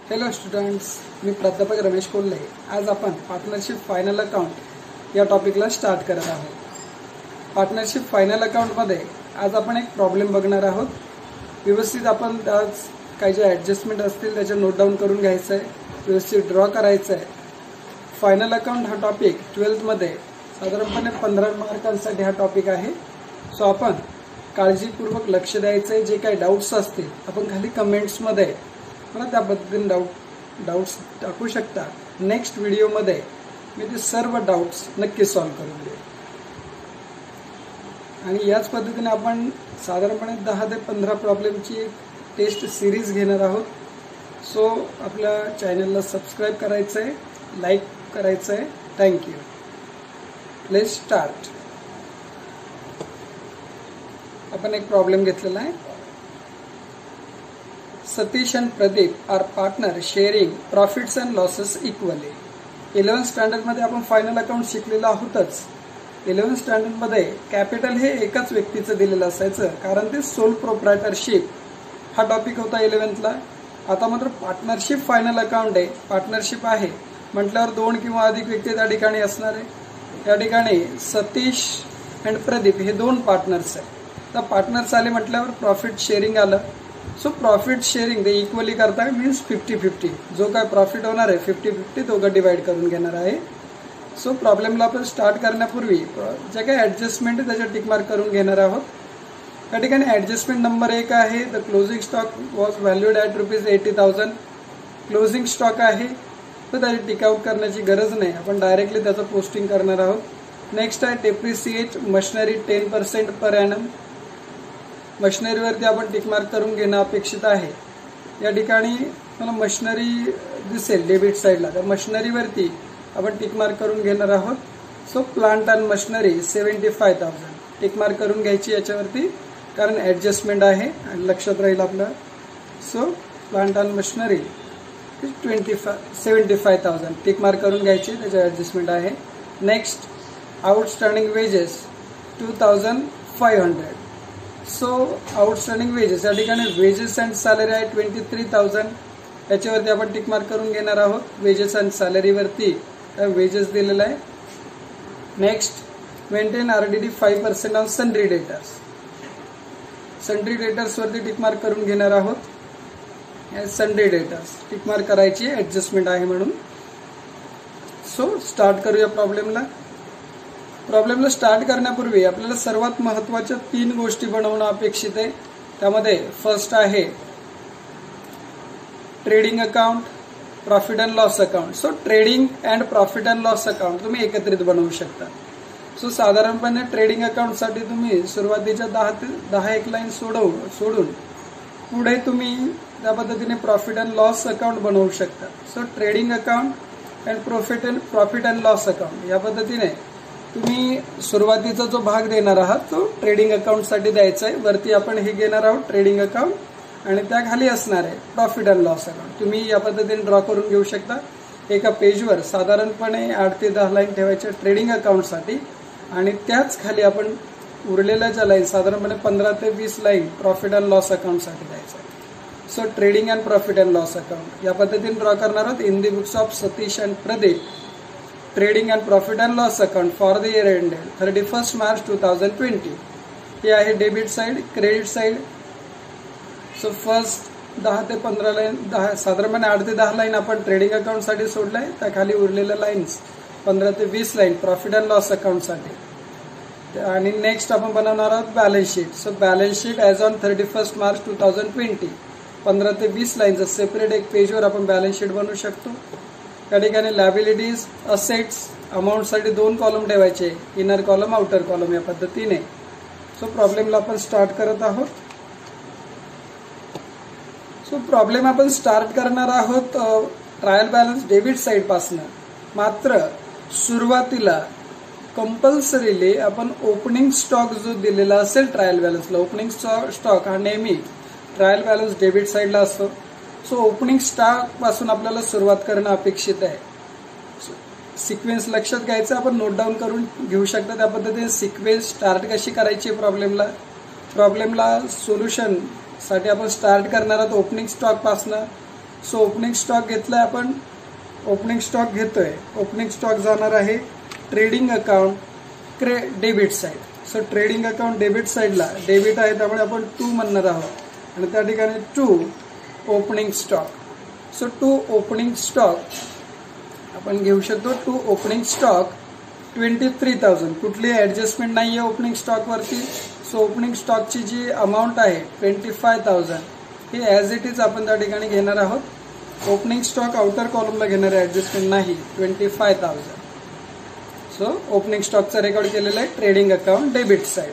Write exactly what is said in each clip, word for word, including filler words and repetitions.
Hello students, मी प्राध्यापक रमेश कोल्हे. आज आपण पार्टनरशिप फायनल अकाउंट या टॉपिकला स्टार्ट करत आहोत. पार्टनरशिप फायनल अकाउंटमध्ये आज आपण एक प्रॉब्लेम बघणार आहोत. व्यवस्थित आपण आज काही जे ॲडजस्टमेंट असतील त्याचे नोट डाऊन करून घ्यायचं आहे, व्यवस्थित ड्रॉ करायचं आहे. फायनल अकाउंट हा टॉपिक ट्वेल्थमध्ये साधारणपणे पंधरा मार्कांसाठी हा टॉपिक आहे. सो आपण काळजीपूर्वक लक्ष द्यायचं आहे. जे काही डाऊट्स असतील आपण खाली कमेंट्समध्ये मला त्याबद्दल डाऊट डाऊट्स टाकू शकता. नेक्स्ट व्हिडिओमध्ये मी ते सर्व डाऊट्स नक्की सॉल्व करून देईन. आणि याच पद्धतीने आपण साधारणपणे दहा ते पंधरा प्रॉब्लेमची टेस्ट सिरीज घेणार आहोत. सो आपल्या चॅनलला सबस्क्राईब करायचं आहे, लाईक करायचं आहे. थँक्यू. Let's start. आपण एक प्रॉब्लेम घेतलेला आहे. Satish and Pradeep are partner sharing profits and losses equally. Eleventh स्टँडर्डमध्ये आपण फायनल अकाउंट शिकलेलं आहोतच. इलेव्हन्थ स्टँडर्डमध्ये कॅपिटल हे एकाच व्यक्तीचं दिलेलं असायचं, कारण ते सोल प्रोप्रायटरशिप हा टॉपिक होता इलेव्हन्थला. आता मात्र पार्टनरशिप फायनल अकाउंट आहे. पार्टनरशिप आहे म्हटल्यावर दोन किंवा अधिक व्यक्ती त्या ठिकाणी असणार आहे. या ठिकाणी सतीश अँड प्रदीप हे दोन पार्टनर्स आहे. तर पार्टनर्स आले म्हटल्यावर प्रॉफिट शेअरिंग आलं. सो प्रॉफिट शेअरिंग ते इक्वली करताय मीन्स फिफ्टी फिफ्टी. जो काय प्रॉफिट होणार आहे फिफ्टी फिफ्टी दोघं डिवाइड करून घेणार आहे. सो प्रॉब्लेमला आपण स्टार्ट करण्यापूर्वी जे काही ॲडजस्टमेंट आहे त्याच्या टिकमार्क करून घेणार आहोत. या ठिकाणी ॲडजस्टमेंट नंबर एक आहे. The closing stock was valued at rupees eighty thousand. Closing stock आहे तर त्याची टिकआउट करण्याची गरज नाही, आपण डायरेक्टली त्याचं पोस्टिंग करणार आहोत. नेक्स्ट आहे depreciate machinery ten percent per annum. मशिनरीवरती आपण टिकमार्क करून घेणं अपेक्षित आहे. या ठिकाणी मला मशिनरी दिसेल डेबिट साईडला, तर मशिनरीवरती आपण टिकमार्क करून घेणार आहोत. So plant and machinery seventy five thousand tick mark करून घ्यायची याच्यावरती, कारण ॲडजस्टमेंट आहे आणि लक्षात राहील आपलं. So plant and machinery twenty five seventy five thousand tick mark करून घ्यायची, त्याचं ॲडजस्टमेंट आहे. Next outstanding wages two thousand five hundred. So outstanding wages या ठिकाणी वेजेस अँड सॅलरी आहे ट्वेंटी थ्री थाउजंड. याच्यावरती आपण टिकमार्क करून घेणार आहोत. वेजेस अँड सॅलरीवरती वेजेस दिलेलं आहे. Next maintain R D D five percent on sundry debtors. Sundry डेटर्सवरती टिकमार्क करून घेणार आहोत. सन्ड्री डेटर्स टिकमार्क करायची, ॲडजस्टमेंट आहे म्हणून. सो स्टार्ट करूया प्रॉब्लेमला. प्रॉब्लेमला स्टार्ट करण्यापूर्वी आपल्याला सर्वात महत्त्वाच्या तीन गोष्टी बनवणं अपेक्षित आहे. त्यामध्ये फर्स्ट आहे trading account, profit and loss account. So trading and profit and loss account तुम्ही एकत्रित बनवू शकता. सो साधारणपणे ट्रेडिंग अकाउंटसाठी तुम्ही सुरुवातीच्या दहा ते दहा एक लाईन सोडवून सोडून पुढे तुम्ही त्या पद्धतीने प्रॉफिट अँड लॉस अकाउंट बनवू शकता. So trading account and profit and profit and loss account या पद्धतीने तुम्ही सुरुवातीचा जो भाग देणार आहात तो ट्रेडिंग अकाउंटसाठी द्यायचा आहे. वरती आपण हे घेणार आहोत ट्रेडिंग अकाउंट आणि त्या खाली असणार आहे प्रॉफिट अँड लॉस अकाउंट. तुम्ही या पद्धतीने ड्रॉ करून घेऊ शकता. एका पेजवर साधारणपणे आठ ते दहा लाईन ठेवायच्या ट्रेडिंग अकाउंटसाठी आणि त्याच खाली आपण उरलेल्या ज्या लाईन साधारणपणे पंधरा ते वीस लाईन प्रॉफिट अँड लॉस अकाउंटसाठी द्यायचं आहे. So trading and profit and loss account या पद्धतीने ड्रॉ करणार आहोत. In the books of Satish and Pradeep trading and profit and loss account for the year ended thirty first March two thousand twenty. हे आहे debit side. Credit side. So first दहा ते पंधरा line दहा साधारणपणे आठ ते दहा लाईन आपण ट्रेडिंग अकाउंटसाठी सोडलं आहे. त्या खाली उरलेल्या लाईन्स पंधरा ते वीस लाईन प्रॉफिट अँड लॉस अकाउंटसाठी. आणि नेक्स्ट आपण बनवणार आहोत balance sheet. So balance sheet as on thirty first March two thousand twenty पंधरा ते वीस लाईनचं सेपरेट एक पेजवर आपण बॅलन्स शीट बनवू शकतो. त्या ठिकाणी लॅबिलिटीज, असेट्स, अमाऊंटसाठी दोन कॉलम ठेवायचे, इनर कॉलम आउटर कॉलम या पद्धतीने. सो प्रॉब्लेमला आपण स्टार्ट करत आहोत. सो प्रॉब्लेम आपण स्टार्ट करणार आहोत ट्रायल बॅलन्स डेबिट साईडपासनं. मात्र सुरुवातीला कंपल्सरीली आपण ओपनिंग स्टॉक जो दिलेला असेल ट्रायल बॅलन्सला, ओपनिंग स्टॉक हा नेहमी ट्रायल बॅलन्स डेबिट साईडला असतो. सो ओपनिंग स्टॉक पासून आपल्याला सुरुवात करणं अपेक्षित आहे. सिक्वेन्स लक्षात घ्यायचं, आपण नोट डाऊन करून घेऊ शकता. त्या पद्धतीने सिक्वेन्स स्टार्ट कशी करायची प्रॉब्लेमला प्रॉब्लेमला सोल्युशनसाठी आपण स्टार्ट करणार आहोत ओपनिंग स्टॉक पासनं. सो ओपनिंग स्टॉक घेतलाय आपण, ओपनिंग स्टॉक घेतोय, ओपनिंग स्टॉक जाणार आहे ट्रेडिंग अकाउंट क्रे debit side. So trading account debit साईडला डेबिट आहे त्यामुळे आपण टू म्हणणार आहोत आणि त्या ठिकाणी to opening stock. So to opening stock आपण घेऊ शकतो. To opening stock twenty three thousand, कुठली ॲडजस्टमेंट नाही आहे ओपनिंग स्टॉकवरती. सो ओपनिंग स्टॉकची जी अमाऊंट आहे twenty five thousand he as it is आपण त्या ठिकाणी घेणार आहोत. ओपनिंग स्टॉक आउटर कॉलमला घेणार आहे, ॲडजस्टमेंट नाही. Twenty five thousand. So opening स्टॉकचा रेकॉर्ड केलेला आहे trading account debit side.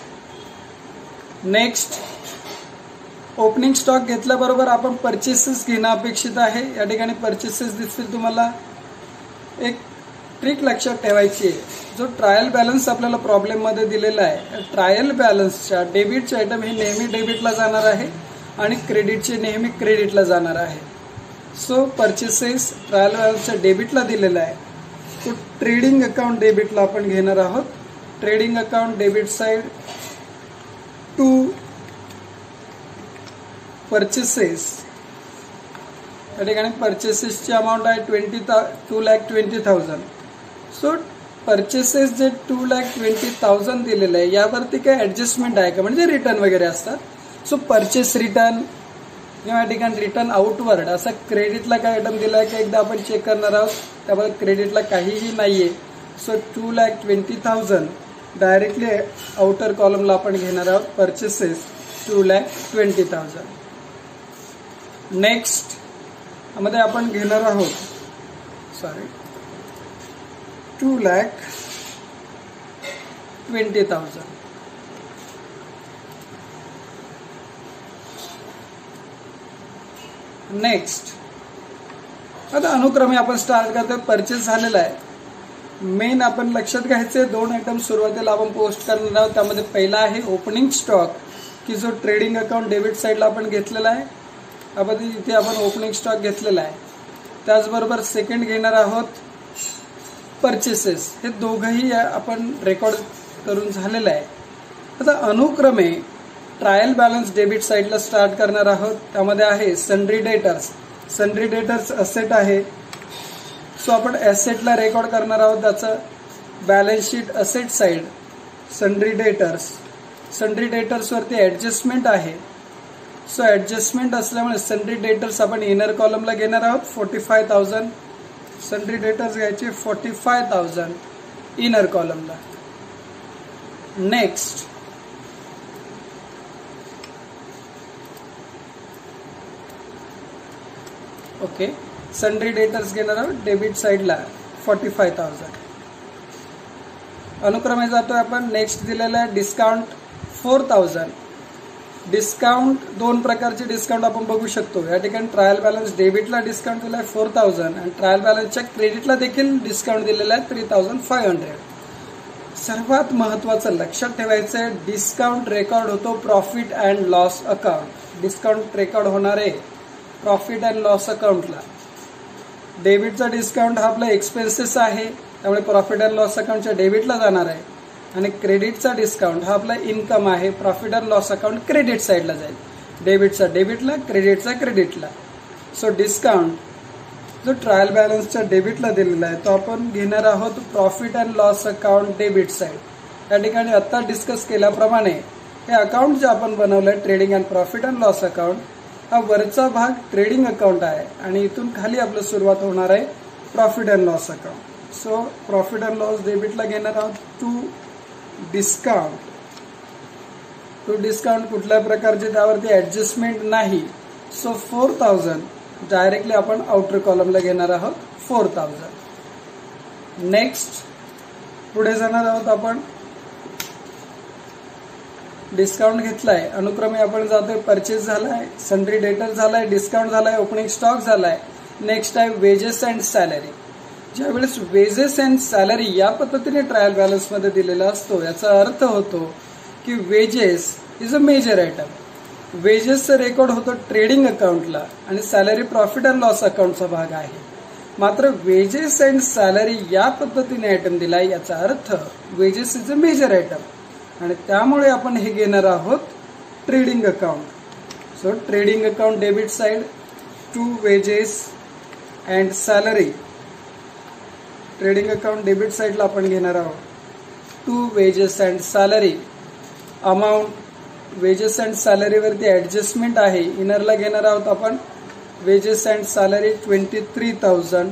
Next opening stock घेतल्याबरोबर आपण परचेसेस घेणं अपेक्षित आहे. या ठिकाणी परचेसेस दिसतील तुम्हाला. एक ट्रिक लक्षात ठेवायची आहे, जो ट्रायल बॅलन्स आपल्याला प्रॉब्लेममध्ये दिलेला आहे, ट्रायल बॅलन्सच्या डेबिटचे आयटम हे नेहमी डेबिटला जाणार आहे आणि क्रेडिटचे नेहमी क्रेडिटला जाणार आहे. सो परचेसेस ट्रायल बॅलन्सच्या डेबिटला दिलेला आहे, तो ट्रेडिंग अकाउंट डेबिटला आपण घेणार आहोत. Trading account debit side to purchases, या ठिकाणी परचेसेसची अमाऊंट आहे twenty two lakh twenty thousand. So purchases जे टू लॅक ट्वेंटी थाउजंड दिलेलं आहे यावरती काय ॲडजस्टमेंट आहे का, म्हणजे रिटर्न वगैरे असतात. सो परचेस रिटर्न किंवा या ठिकाणी रिटर्न आउटवर्ड असा क्रेडिटला काय आयटम दिला आहे का एकदा आपण चेक करणार आहोत. त्यामुळे क्रेडिटला काहीही नाही आहे. So two lakh twenty thousand directly outer कॉलमला आपण घेणार आहोत. Purchases two lakh twenty thousand. Next मध्ये आपण घेणार आहोत sorry two lakh twenty thousand. Next आता अनुक्रमे आपण स्टार्ट करतो. परचेस झालेला आहे. मेन आपण लक्षात घ्यायचे दोन आयटम सुरुवातीला आपण पोस्ट करणार आहोत. त्यामध्ये पहिला आहे ओपनिंग स्टॉक, की जो ट्रेडिंग अकाउंट डेबिट साईडला आपण घेतलेला आहे. आपण इथे आपण ओपनिंग स्टॉक घेतलेला आहे. त्याचबरोबर सेकंड घेणार आहोत परचेसेस. हे दोघंही आपण रेकॉर्ड करून झालेलं आहे. आता अनुक्रमे ट्रायल बॅलन्स डेबिट साईडला स्टार्ट करणार आहोत. त्यामध्ये आहे sundry debtors. Sundry debtors asset आहे. सो आपण ॲसेटला रेकॉर्ड करणार आहोत. त्याचं balance sheet asset side sundry debtors. Sundry डेटर्सवरती ॲडजस्टमेंट आहे. सो ॲडजस्टमेंट असल्यामुळे सन्ड्री डेटर्स आपण इनर कॉलमला घेणार आहोत. Forty five thousand sundry debtors घ्यायचे फोर्टी फाय थाउजंड इनर कॉलमला. नेक्स्ट ओके सन्ड्री डेटर्स घेणार आहोत डेबिट साईडला फोर्टी फाय थाउजंड. अनुक्रमे जातोय आपण. नेक्स्ट दिलेला आहे डिस्काउंट फोर थाउजंड. डिस्काउंट दोन प्रकारचे डिस्काउंट आपण बघू शकतो. या ठिकाणी ट्रायल बॅलन्स डेबिटला डिस्काउंट दिला आहे फोर थाउजंड आणि ट्रायल बॅलन्सच्या क्रेडिटला देखील डिस्काउंट दिलेला आहे थ्री थाउजंड फाय हंड्रेड. सर्वात महत्त्वाचं लक्षात ठेवायचं आहे, डिस्काउंट रेकॉर्ड होतो profit and loss account. Discount record होणार आहे प्रॉफिट अँड लॉस अकाउंटला. डेबिटचा डिस्काउंट हा आपला एक्सपेन्सेस आहे, त्यामुळे प्रॉफिट अँड लॉस अकाउंटच्या डेबिटला जाणार आहे. आणि क्रेडिटचा डिस्काउंट हा आपला इन्कम आहे, profit and loss account credit साईडला जाईल. डेबिटचा डेबिटला, क्रेडिटचा क्रेडिटला. सो डिस्काउंट जो ट्रायल बॅलन्सच्या डेबिटला दिलेला आहे तो आपण घेणार आहोत profit and loss account debit side. या ठिकाणी आता डिस्कस केल्याप्रमाणे हे अकाउंट जे आपण बनवलं आहे trading and profit and loss account, हा वरचा भाग ट्रेडिंग अकाउंट आहे आणि इथून खाली आपलं सुरुवात होणार आहे profit and loss account. So profit and loss डेबिटला घेणार आहोत टू डिस्काउंट. टू डिस्काउंट कुठल्या प्रकारचे त्यावरती ॲडजस्टमेंट नाही. सो फोर थाउजंड डायरेक्टली आपण आउटर कॉलमला घेणार आहोत फोर थाउजंड. नेक्स्ट पुढे जाणार आहोत आपण. डिस्काउंट घेतलाय. अनुक्रमे आपण जातोय परचेस झालाय, सन्ड्री डेटर झालाय, डिस्काउंट झालाय, ओपनिंग स्टॉक झालाय. नेक्स्ट आहे वेजेस अँड सॅलरी. ज्यावेळेस वेजेस अँड सॅलरी या पद्धतीने ट्रायल बॅलन्समध्ये दिलेला असतो, याचा अर्थ होतो की wages is a major item. वेजेसचा रेकॉर्ड होतो ट्रेडिंग अकाउंटला आणि सॅलरी प्रॉफिट अँड लॉस अकाउंटचा भाग आहे. मात्र वेजेस अँड सॅलरी या पद्धतीने आयटम दिलाय, याचा अर्थ wages is a major item आणि त्यामुळे आपण हे घेणार आहोत trading account. So trading account debit side to wages and salary. Trading account debit साईडला आपण घेणार आहोत to wages and salary. Amount wages and सॅलरीवरती ॲडजस्टमेंट आहे, इनरला घेणार आहोत आपण wages and salary twenty three thousand.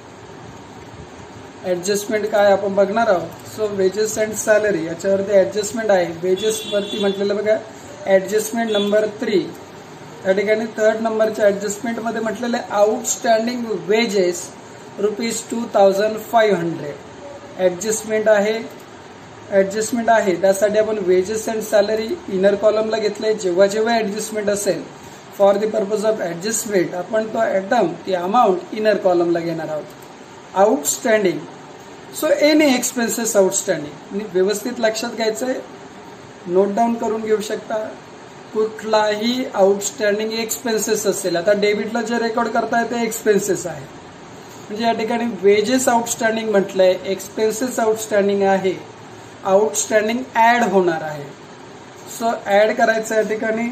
Adjustment काय आपण बघणार आहोत. सो वेजेस अँड सॅलरी याच्यावरती ॲडजस्टमेंट आहे. वेजेसवरती म्हटलेलं बघा ॲडजस्टमेंट नंबर थ्री. या ठिकाणी थर्ड नंबरच्या ॲडजस्टमेंटमध्ये म्हटलेलं आहे outstanding wages rupees two thousand five hundred. Adjustment आहे ॲडजस्टमेंट आहे त्यासाठी आपण वेजेस अँड सॅलरी इनर कॉलमला घेतलंय. जेव्हा जेव्हा ॲडजस्टमेंट असेल for the purpose of adjustment आपण तो ॲटम ती अमाऊंट इनर कॉलमला घेणार आहोत. Outstanding. So any expenses outstanding. व्यवस्थित लक्षात घ्यायचं आहे, नोट डाऊन करून घेऊ शकता. कुठलाही आउटस्टँडिंग एक्सपेन्सेस असेल, आता डेबिटला जे रेकॉर्ड करताय ते एक्सपेन्सेस आहे, म्हणजे या ठिकाणी वेजेस आउटस्टँडिंग म्हटलंय, एक्सपेन्सेस आउटस्टँडिंग आहे, आउटस्टँडिंग ऍड होणार आहे. सो ऍड करायचं या ठिकाणी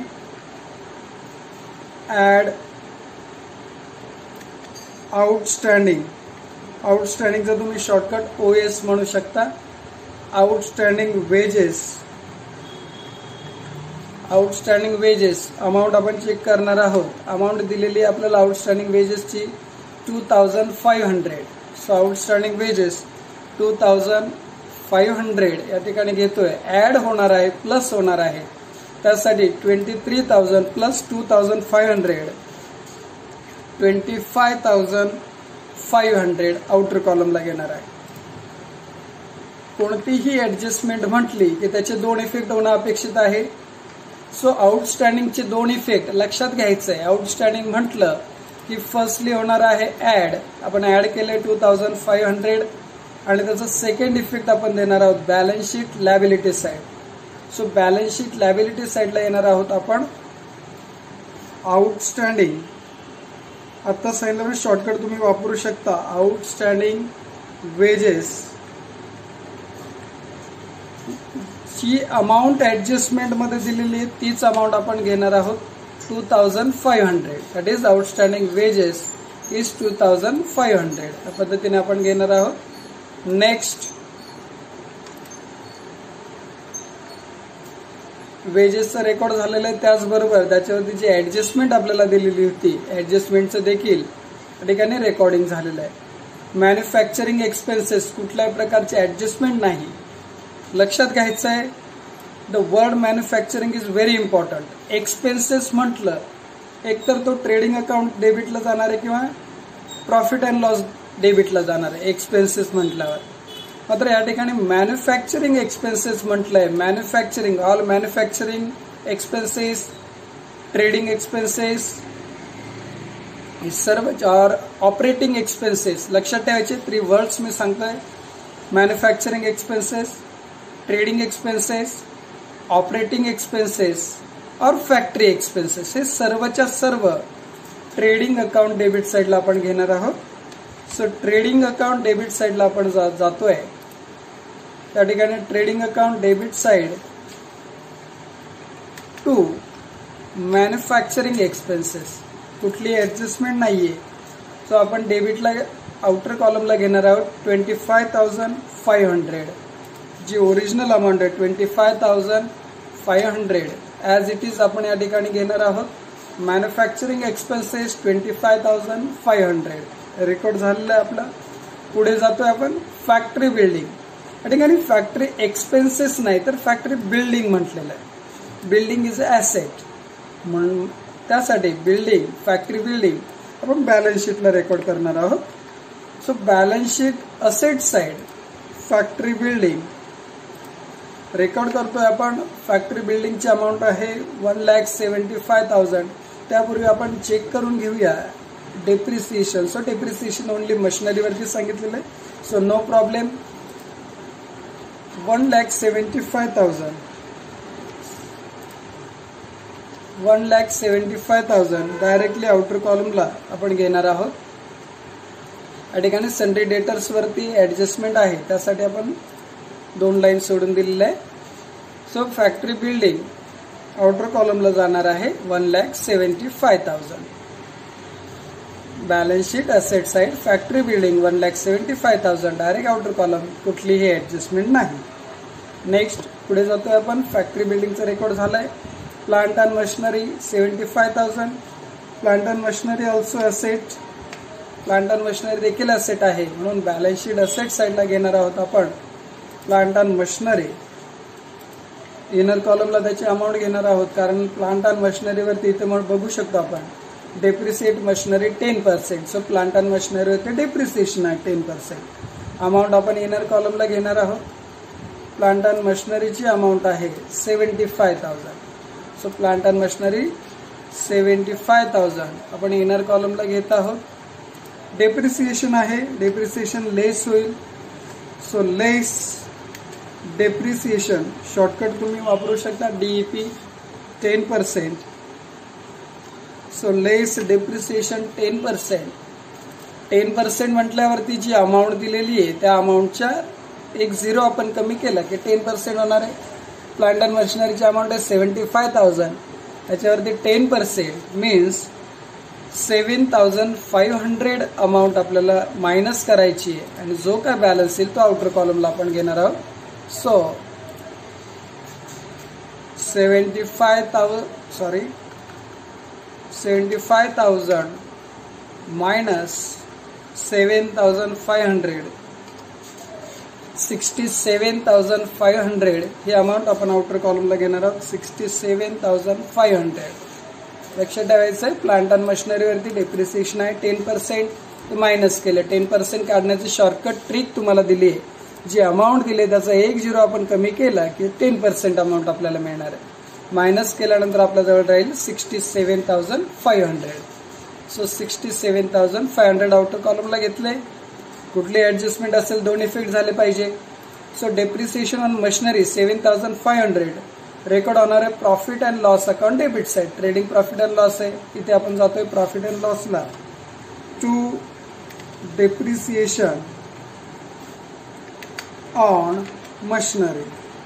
ऍड आउटस्टँडिंग. आउटस्टँडिंगचा तुम्ही शॉर्टकट ओ एस म्हणू शकता. Outstanding wages outstanding wages amount आपण चेक करणार आहोत. अमाऊंट दिलेली आपल्याला आउटस्टँडिंग वेजेसची two thousand five hundred. So outstanding wages two thousand five hundred या ठिकाणी घेतोय. ऍड होणार आहे, प्लस होणार आहे, त्यासाठी twenty three thousand plus two thousand five hundred twenty five thousand five hundred outer कॉलमला घेणार आहे. कोणतीही ऍडजस्टमेंट म्हटली की त्याचे दोन इफेक्ट होणं अपेक्षित आहे. सो आउटस्टँडिंगचे दोन इफेक्ट लक्षात घ्यायचं आहे. आउटस्टँडिंग म्हटलं की फर्स्टली होणार आहे ऍड. आपण ऍड केले टू थाउजंड फाईव्ह हंड्रेड आणि त्याचा सेकंड इफेक्ट आपण देणार आहोत balance sheet liability side. So balance sheet liability साईडला येणार आहोत आपण आउटस्टँडिंग. आता सांगितलं शॉर्टकट तुम्ही वापरू शकता. आउटस्टँडिंग वेजेस ची अमाऊंट ऍडजस्टमेंट मध्ये दिलेली आहे तीच अमाऊंट आपण घेणार आहोत two thousand five hundred. That is outstanding wages is two thousand five hundred. या पद्धतीने आपण घेणार आहोत. नेक्स्ट वेजेसचा रेकॉर्ड झालेला आहे, त्याचबरोबर त्याच्यावरती जी ऍडजस्टमेंट आपल्याला दिलेली होती ऍडजस्टमेंटचं देखील या ठिकाणी रेकॉर्डिंग झालेलं आहे. मॅन्युफॅक्चरिंग एक्सपेन्सेस कुठल्याही प्रकारची ऍडजस्टमेंट नाही. लक्षात घ्यायचं आहे the word manufacturing is very important. Expenses म्हटलं एकतर तो ट्रेडिंग अकाउंट डेबिटला जाणार आहे किंवा प्रॉफिट अँड लॉस डेबिटला जाणार आहे एक्सपेन्सेस म्हटल्यावर. मात्र या ठिकाणी मॅन्युफॅक्चरिंग एक्सपेन्सेस म्हटलंय. Manufacturing all manufacturing expenses, trading expenses सर्व और ऑपरेटिंग एक्सपेन्सेस. लक्षात ठेवायचे थ्री वर्ड्स मी सांगतोय. Manufacturing expenses, trading expenses, operating expenses और फॅक्टरी एक्सपेन्सेस हे सर्वच्या सर्व ट्रेडिंग अकाउंट डेबिट साईडला आपण घेणार आहोत. सो ट्रेडिंग अकाउंट डेबिट साईडला आपण जा, जातोय त्या ठिकाणी trading account debit side to manufacturing expenses. कुठली ऍडजस्टमेंट नाहीये. सो आपण डेबिटला आउटर कॉलमला घेणार आहोत twenty five thousand five hundred. जी ओरिजिनल अमाऊंट आहे twenty five thousand five hundred as it is आपण या ठिकाणी घेणार आहोत. Manufacturing expenses twenty five thousand five hundred record झालेलं आहे आपला. पुढे जातोय आपण फॅक्टरी बिल्डिंग. या ठिकाणी फॅक्टरी एक्सपेन्सेस नाही तर फॅक्टरी बिल्डिंग म्हटलेलं आहे. बिल्डिंग इज अ ॲसेट म्हणून त्यासाठी बिल्डिंग फॅक्टरी बिल्डिंग आपण बॅलन्स शीटला रेकॉर्ड करणार आहोत. So balance sheet asset side factory building record करतोय आपण. फॅक्टरी बिल्डिंगची अमाऊंट आहे one lakh seventy five thousand. त्यापूर्वी आपण चेक करून घेऊया डेप्रिसिएशन. सो डेप्रिसिएशन ओनली मशिनरीवरती सांगितलेलं आहे. So no problem. One lakh seventy five thousand one lakh seventy five thousand directly outer कॉलमला आपण घेणार आहोत. या ठिकाणी सन्ड्री डेटर्स वरती ऍडजस्टमेंट आहे त्यासाठी आपण दोन लाईन सोडून दिलेल्या आहे. सो फॅक्टरी बिल्डिंग आउटर कॉलमला जाणार आहे one lakh seventy five thousand. Balance sheet asset side factory building one lakh seventy five thousand direct outer column, कुठलीही ऍडजस्टमेंट नाही. नेक्स्ट पुढे जातोय आपण. फॅक्टरी बिल्डिंगचा रेकॉर्ड झालाय. Plant and machinery seventy five thousand. Plant and machinery also asset. Plant and machinery देखील asset आहे, म्हणून बॅलन्स शीट असेट साइडला घेणार आहोत आपण प्लांट अँड मशिनरी. इनर कॉलमला त्याची अमाऊंट घेणार आहोत, कारण प्लांट अँड मशिनरीवरती इथे मग बघू शकतो आपण depreciate machinery ten percent. So plant and मशिनरीवरती डेप्रिसिएशन आहे टेन पर्सेंट. अमाऊंट आपण इनर कॉलमला घेणार आहोत. प्लांट अँड मशिनरीची अमाऊंट आहे seventy five thousand. So plant and machinery seventy five thousand आपण इनर कॉलमला घेत आहोत. डेप्रिसिएशन आहे, डेप्रिसिएशन लेस होईल. सो लेस डेप्रिसिएशन शॉर्टकट तुम्ही वापरू शकता DEP ten percent. So less depreciation ten percent. Ten percent म्हटल्यावरती जी अमाऊंट दिलेली आहे त्या अमाऊंटच्या एक झिरो आपण कमी केला की टेन पर्सेंट होणार आहे. प्लांट अँड मशिनरीची अमाऊंट आहे सेव्हन्टी फाय थाउजंड, त्याच्यावरती ten percent means seven thousand five hundred amount आपल्याला मायनस करायची आहे, आणि जो काय बॅलन्स येईल तो आउटर कॉलमला आपण घेणार आहोत. So seventy five thousand sorry seventy five thousand minus seven thousand five hundred sixty seven thousand five hundred ही अमाऊंट आपण आउटर कॉलमला घेणार आहोत. Sixty seven thousand five hundred लक्षात ठेवायचं आहे. प्लांट अँड मशिनरीवरती डेप्रिसिएशन आहे टेन पर्सेंट, ते मायनस केलं. टेन पर्सेंट काढण्याची शॉर्टकट ट्रिक तुम्हाला दिली आहे. जी अमाऊंट दिली त्याचा एक झिरो आपण कमी केला की टेन पर्सेंट अमाऊंट आपल्याला मिळणार आहे. मायनस केल्यानंतर आपल्याजवळ राहील sixty seven thousand five hundred. So sixty seven thousand five hundred outer कॉलमला घेतले. कुठली ऍडजस्टमेंट असेल दोन इफेक्ट झाले पाहिजे. So depreciation on machinery seven thousand five hundred record होणार आहे profit and loss account debit side. Trading profit and loss आहे, इथे आपण जातोय प्रॉफिट अँड लॉसला. To depreciation on machinery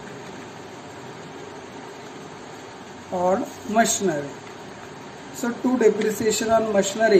on machinery. So to depreciation on machinery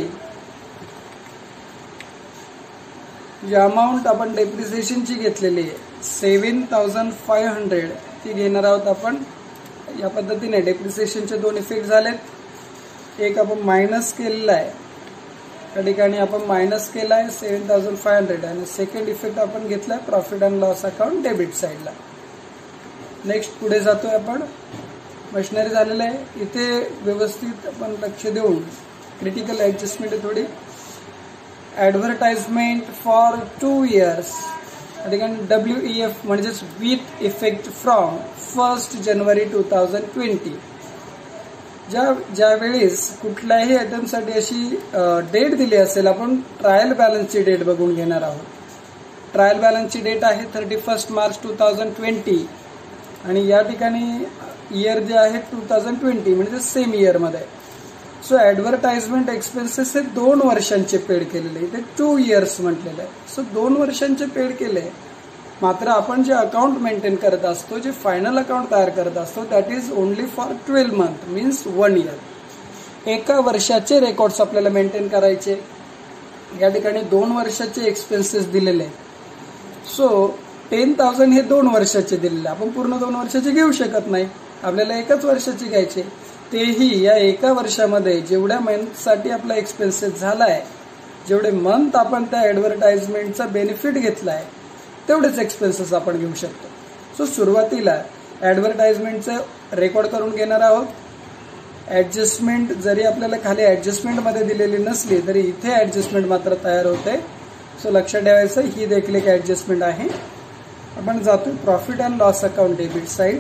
जी amount आपण डेप्रिसिएशनची घेतलेली आहे सेवन थाउजंड फाईव्ह हंड्रेड ती घेणार आहोत आपण या पद्धतीने. डेप्रिसिएशनचे दोन इफेक्ट झालेत. एक आपण मायनस केलेला आहे, त्या ठिकाणी आपण मायनस केला आहे सेवन थाउजंड फाईव्ह हंड्रेड, आणि सेकंड इफेक्ट आपण घेतलाय profit and loss account debit साइडला. नेक्स्ट पुढे जातोय आपण. मशिनरी झालेलं आहे. इथे व्यवस्थित आपण लक्ष देऊन क्रिटिकल ऍडजस्टमेंट आहे थोडी. ऍडव्हर्टाइजमेंट फॉर टू इयर्स त्या ठिकाणी डब्ल्यू ई एफ म्हणजेच with effect from first January two thousand twenty. ज्या ज्यावेळेस कुठल्याही आयटमसाठी अशी डेट दिली असेल, आपण ट्रायल बॅलन्सची डेट बघून घेणार आहोत. ट्रायल बॅलन्सची डेट आहे thirty first March two thousand twenty, आणि या ठिकाणी इयर जे आहे टू थाउजंड ट्वेंटी म्हणजे सेम इयरमध्ये. सो ऍडव्हर्टाइजमेंट एक्सपेन्सेस हे दोन वर्षांचे पेड केलेले, इथे टू इयर्स म्हटलेलं आहे. सो दोन वर्षांचे पेड केले. मात्र आपण जे अकाउंट मेंटेन करत असतो, जे फायनल अकाउंट तयार करत असतो, that is only for twelve month means one year. एका वर्षाचे रेकॉर्ड्स आपल्याला मेंटेन करायचे. या ठिकाणी दोन वर्षाचे एक्सपेन्सेस दिलेले आहेत. सो टेन थाउजंड हे दोन वर्षाचे दिलेले, आपण पूर्ण दोन वर्षाचे घेऊ शकत नाही, आपल्याला एकाच वर्षाचे घ्यायचे. तेही या एका वर्षामध्ये जेवढ्या मंथसाठी आपला एक्सपेन्सेस झालाय, जेवढे मंथ आपण त्या ऍडव्हर्टाइजमेंटचा बेनिफिट घेतलाय, तेवढेच एक्सपेन्सेस आपण घेऊ शकतो. सो सुरुवातीला ऍडव्हर्टाइजमेंटचं रेकॉर्ड करून घेणार आहोत. ऍडजस्टमेंट जरी आपल्याला खाली ऍडजस्टमेंटमध्ये दिलेली नसली तरी इथे ऍडजस्टमेंट मात्र तयार होते. सो लक्षात ठेवायचं ही देखील एक ऍडजस्टमेंट आहे. आपण जातो profit and loss account debit side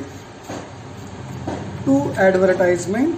to advertisement.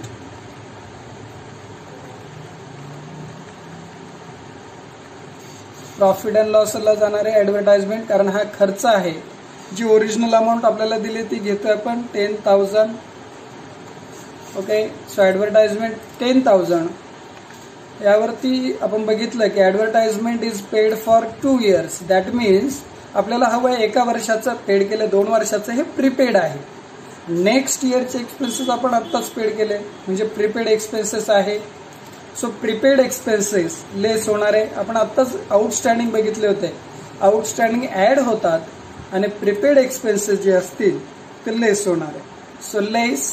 Profit and लॉसला जाणारे ऍडव्हर्टाइजमेंट, कारण हा खर्च आहे. जी ओरिजिनल अमाऊंट आपल्याला दिली ती घेतोय आपण ten thousand. Okay, so advertisement ten thousand. यावरती आपण बघितलं की advertisement is paid for two years. That means आपल्याला हवं आहे एका वर्षाचं पेड केलं, दोन वर्षाचं हे प्रीपेड आहे. नेक्स्ट इयरचे एक्सपेन्सेस आपण आत्ताच पेड केले म्हणजे प्रीपेड एक्सपेन्सेस आहे. सो प्रीपेड एक्सपेन्सेस लेस होणार आहे. आपण आत्ताच आउटस्टँडिंग बघितले होते, आउटस्टँडिंग ऍड होतात आणि प्रीपेड एक्सपेन्सेस जे असतील ते लेस होणार आहे. So less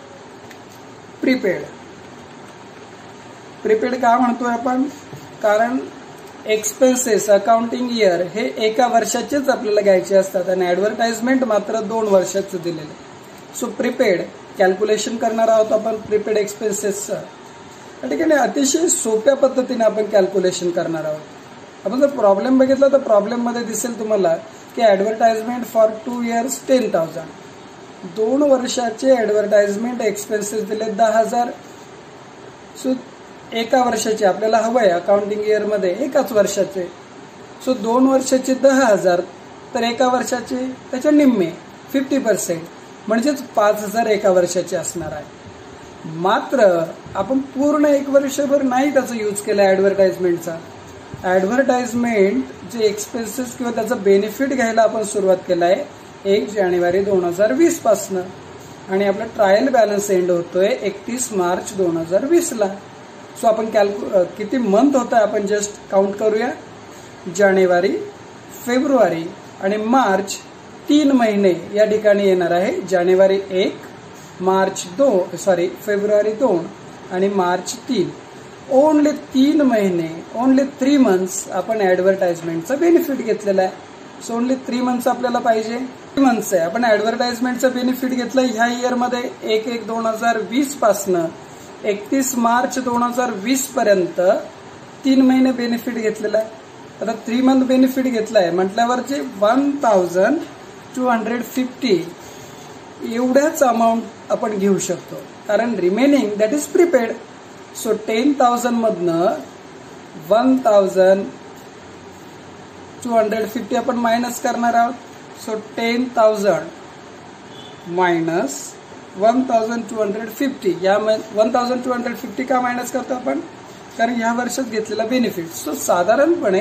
prepaid. प्रीपेड का म्हणतोय आपण? कारण एक्सपेन्सेस अकाउंटिंग इयर हे एका वर्षाचेच आपल्याला घ्यायचे असतात आणि ऍडव्हर्टाइजमेंट मात्र दोन वर्षाचं दिलेलं. सो प्रीपेड कॅल्क्युलेशन करणार आहोत आपण प्रीपेड एक्सपेन्सेसचं. या ठिकाणी अतिशय सोप्या पद्धतीने आपण कॅल्क्युलेशन करणार आहोत. आपण जर प्रॉब्लेम बघितला तर प्रॉब्लेम मध्ये दिसेल तुम्हाला की advertisement for two years ten thousand. दोन वर्षाचे ऍडव्हर्टाइजमेंट एक्सपेन्सेस दिले दहा हजार. सो एका वर्षाचे आपल्याला हवंय अकाउंटिंग इयर मध्ये एकाच वर्षाचे. सो दोन वर्षाचे दहा हजार तर एका वर्षाचे त्याच्या निम्मे फिफ्टी पर्सेंट म्हणजेच पाच हजार एका वर्षाचे असणार आहे. मात्र आपण पूर्ण एक वर्षभर नाही त्याचा यूज केला ऍडव्हर्टाइजमेंटचा. ऍडव्हर्टाइजमेंट जे एक्सपेन्सेस किंवा त्याचा बेनिफिट घ्यायला आपण सुरुवात केलाय एक जानेवारी दोन हजार वीस पासनं आणि आपला ट्रायल बॅलन्स एंड होतोय एकतीस मार्च दोन हजार वीस ला. सो आपण कॅल्क्यु किती मंथ होता आपण जस्ट काउंट करूया. जानेवारी, फेब्रुवारी आणि मार्च तीन महिने या ठिकाणी येणार आहे. जानेवारी एक, मार्च दोन सॉरी फेब्रुवारी दोन आणि मार्च तीन. ओनली तीन महिने, ओनली थ्री मंथ्स आपण ऍडव्हर्टाइजमेंटचा बेनिफिट घेतलेला आहे. सो ओनली थ्री मंथ्स आपल्याला पाहिजे. थ्री मंथ्स आहे आपण ऍडव्हर्टाइजमेंटचा बेनिफिट घेतलं ह्या इयरमध्ये एक एक दोन हजार वीस पासनं एकतीस मार्च दोन हजार वीस पर्यंत तीन महिने बेनिफिट घेतलेला आहे. आता थ्री मंथ बेनिफिट घेतलाय म्हटल्यावर जे one thousand two hundred fifty एवढ्याच अमाऊंट आपण घेऊ शकतो कारण remaining that is prepaid. So ten thousand मधनं one thousand two hundred fifty आपण मायनस करणार आहोत. So ten thousand minus one thousand two hundred fifty. या one thousand two hundred fifty का मायनस करतो आपण? कारण ह्या वर्षात घेतलेला बेनिफिट. सो साधारणपणे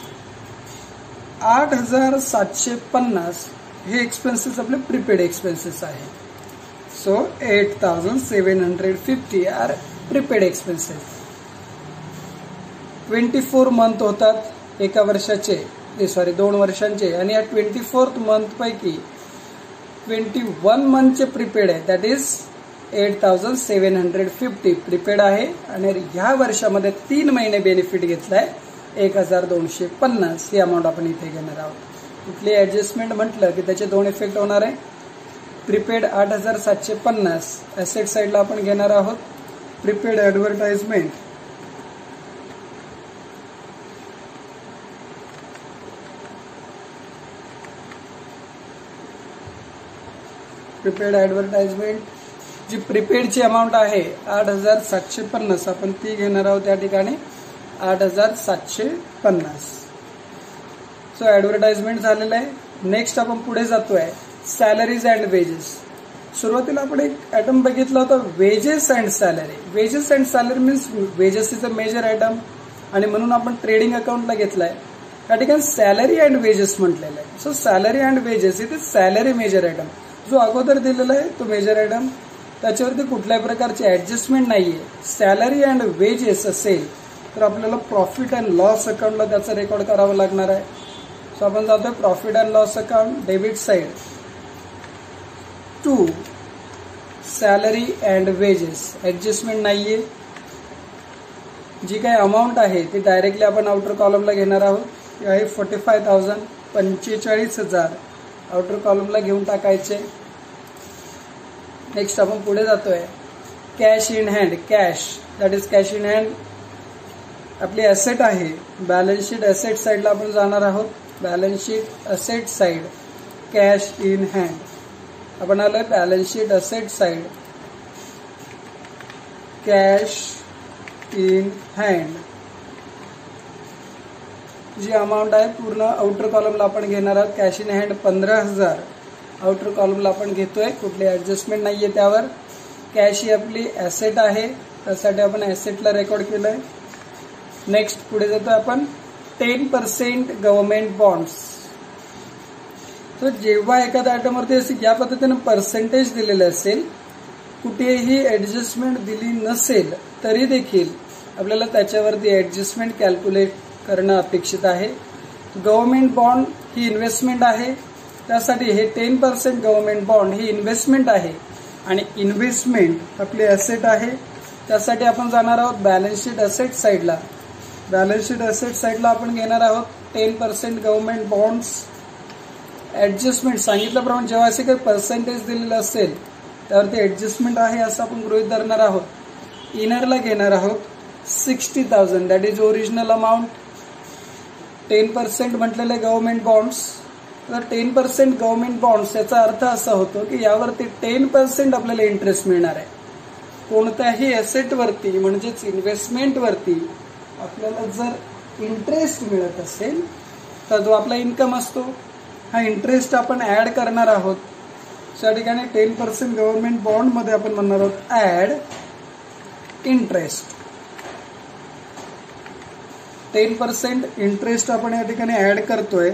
आठ हजार सातशे पन्नास हे एक्सपेन्सेस आपले प्रीपेड एक्सपेन्सेस आहे. So eight thousand seven hundred fifty are prepaid expenses. Twenty four month होतात एका वर्षाचे सॉरी दोन वर्षांचे आणि या ट्वेंटी फोर्थ मंथ पैकी ट्वेंटी वन मंथचे प्रीपेड आहे that is eight thousand seven hundred fifty prepaid आहे आणि ह्या वर्षामध्ये तीन महिने बेनिफिट घेतलाय एक हजार दोनशे पन्नास ही अमाऊंट आपण इथे घेणार आहोत. कुठली ऍडजस्टमेंट म्हटलं की त्याचे दोन इफेक्ट होणार आहे. प्रीपेड आठ हजार सातशे पन्नास ऍसेट साईडला आपण घेणार आहोत. प्रीपेड ऍडव्हर्टाइजमेंट प्रीपेड ऍडव्हर्टाइजमेंट जी प्रीपेडची अमाऊंट आहे आठ हजार सातशे पन्नास आपण ती घेणार आहोत त्या ठिकाणी आठ हजार सातशे पन्नास. सो ऍडव्हर्टाइजमेंट झालेलं आहे. नेक्स्ट आपण पुढे जातोय सॅलरीज अँड वेजेस. सुरुवातीला आपण एक आयटम बघितला होता wages and salary. Wages and salary means wages is a major item आणि म्हणून आपण ट्रेडिंग अकाउंटला घेतलाय. या ठिकाणी सॅलरी अँड वेजेस म्हटलेलं आहे. सो सॅलरी अँड वेजेस इथे सॅलरी मेजर आयटम जो अगोदर दिलेला आहे तो मेजर आयटम त्याच्यावरती कुठल्याही प्रकारची ऍडजस्टमेंट नाहीये. सॅलरी अँड वेजेस असेल तर आपल्याला प्रॉफिट अँड लॉस अकाउंटला त्याचं रेकॉर्ड करावं लागणार आहे. सो आपण जातोय profit and loss account debit side to salary and wages. Adjustment नाहीये. जी काही अमाऊंट आहे ती डायरेक्टली आपण आउटर कॉलमला घेणार आहोत. ती आहे फोर्टी फाय थाउजंड पंचेचाळीस हजार आउटर कॉलमला घेऊन टाकायचे. नेक्स्ट आपण पुढे जातोय cash in hand. Cash that is cash in hand आपली ऍसेट आहे. बॅलन्स शीट ऍसेट साइडला आपण जाणार आहोत. Balance sheet asset side cash in hand आपण आलोय. Balance sheet asset side cash in hand जी अमाऊंट आहे पूर्ण आउटर कॉलमला आपण घेणार आहोत. कॅश इन हँड पंधरा हजार आउटर कॉलमला आपण घेतोय. कुठली ऍडजस्टमेंट नाहीये त्यावर. कॅश ही आपली ऍसेट आहे त्यासाठी आपण ऍसेटला रेकॉर्ड केलंय. नेक्स्ट पुढे जातो आपण टेन पर्सेंट गव्हर्नमेंट बॉन्ड्स. तर जेव्हा एखाद्या आयटमवरती या पद्धतीने पर्सेंटेज दिलेले असेल कुठेही ऍडजस्टमेंट दिली नसेल तरी देखील आपल्याला त्याच्यावरती ॲडजस्टमेंट कॅल्क्युलेट करणं अपेक्षित आहे. गव्हर्नमेंट बॉन्ड ही इन्व्हेस्टमेंट आहे, त्यासाठी हे टेन पर्सेंट गव्हर्नमेंट बॉन्ड ही इन्व्हेस्टमेंट आहे आणि इन्व्हेस्टमेंट आपली ॲसेट आहे. त्यासाठी आपण जाणार आहोत बॅलन्स शीट असेट साईडला. बॅलन्स शीट असेट साईडला आपण घेणार आहोत ten percent government bonds. Adjustment सांगितल्याप्रमाणे जेव्हा असे काही पर्सेंटेज दिलेलं असेल त्यावरती ॲडजस्टमेंट आहे असं आपण गृहीत धरणार आहोत. इनरला घेणार आहोत sixty thousand that is original amount. Ten percent म्हटलेले गव्हर्नमेंट बॉन्ड्स, तर टेन पर्सेंट गव्हर्नमेंट बॉन्ड्स याचा अर्थ असा होतो की यावरती टेन पर्सेंट आपल्याला इंटरेस्ट मिळणार आहे. कोणत्याही ॲसेटवरती म्हणजेच इन्व्हेस्टमेंटवरती आपल्याला जर इंटरेस्ट मिळत असेल तर तो आपला इन्कम असतो. हा इंटरेस्ट आपण ॲड करणार आहोत. त्या ठिकाणी टेन पर्सेंट गव्हर्नमेंट बॉन्डमध्ये आपण म्हणणार आहोत add interest. Ten percent interest आपण या ठिकाणी ॲड करतोय.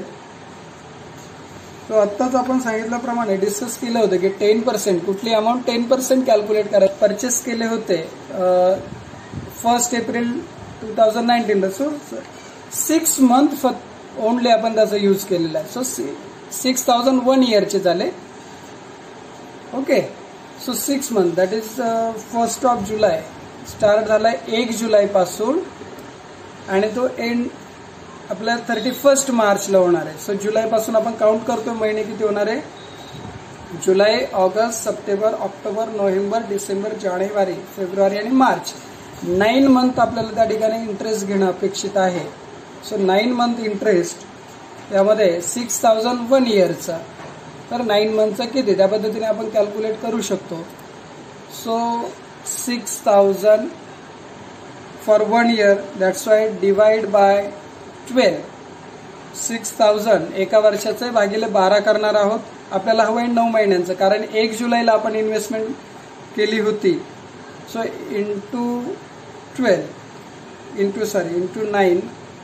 तो आत्ताच आपण सांगितल्याप्रमाणे डिस्कस केलं होतं की टेन पर्सेंट कुठली अमाऊंट टेन पर्सेंट कॅल्क्युलेट करायला परचेस केले होते फर्स्ट एप्रिल टू थाउजंड नाईन्टीनला. सो सिक्स मंथ ओनली आपण त्याचा यूज केलेला आहे. सो सिक्स थाउजंड वन इयरचे झाले. Okay, so six month that is first of July start झालाय एक जुलै पासून आणि तो एंड आपल्या थर्टी फर्स्ट मार्चला होणार आहे. सो जुलैपासून आपण काउंट करतोय महिने किती होणार आहे. जुलै, ऑगस्ट, सप्टेंबर, ऑक्टोबर, नोव्हेंबर, डिसेंबर, जानेवारी, फेब्रुवारी आणि मार्च. नाईन मंथ आपल्याला त्या ठिकाणी इंटरेस्ट घेणं अपेक्षित आहे. सो नाईन मंथ इंटरेस्ट यामध्ये सिक्स थाउजंड वन इयरचा, तर नाईन मंथचा किती त्या पद्धतीने आपण कॅल्क्युलेट करू शकतो. So six thousand for one year that's why divide by twelve. Six thousand एका वर्षाचं भागिले बारा करणार आहोत. आपल्याला हवं आहे नऊ महिन्यांचं, कारण एक जुलैला आपण इन्व्हेस्टमेंट केली होती. So into twelve into sorry into nine